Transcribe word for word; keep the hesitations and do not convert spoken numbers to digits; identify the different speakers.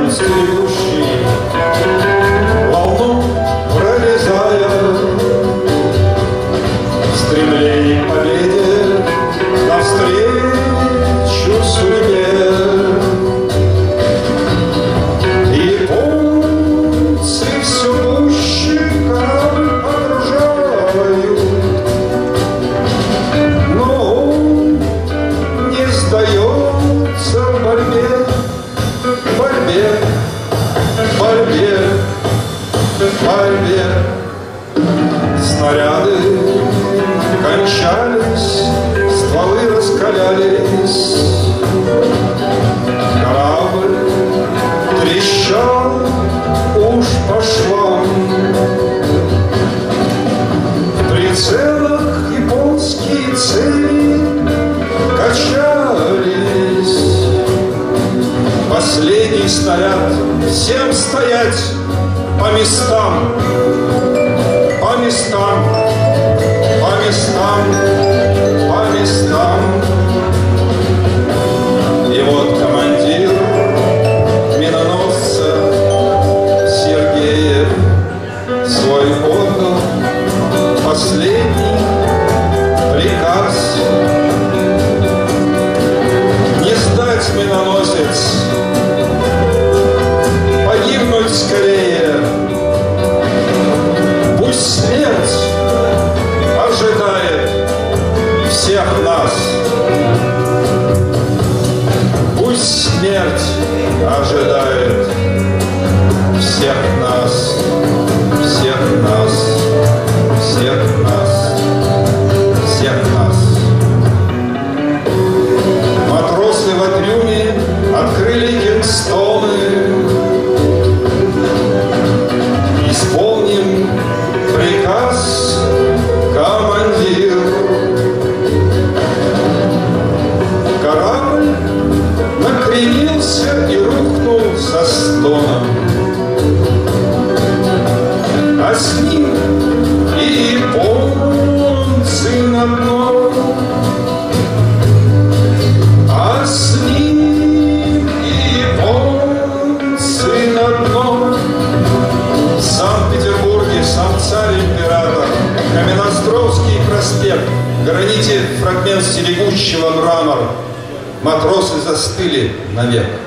Speaker 1: стерегущий, волну прорезая, в стремлении к победе навстречу судьбе. Японцы все гуще корабль погружают, но он не сдается в борьбе, в борьбе, в борьбе, в борьбе. Снаряды кончались, стволы раскалялись, корабль трещал уж по швам. В прицелах японские цели качались. Последний снаряд, всем стоять по местам, по местам, по местам, по местам. И вот командир миноносца Сергеев свой отдал последний приказ: не сдать миноносец, погибнуть скорее. Пусть смерть ожидает всех нас. Пусть смерть ожидает всех нас, всех нас, всех нас, всех нас. Матросы в трюме открыли кингстоны. Исполним приказ, командир. Корабль накренился и рухнул со стоном, а с ним и японцы на дно, а с ним и японцы на дно. В Санкт-Петербурге сам царь-император, Каменноостровский проспект, граните фрагмент стерегущего мрамор. Матросы застыли навек.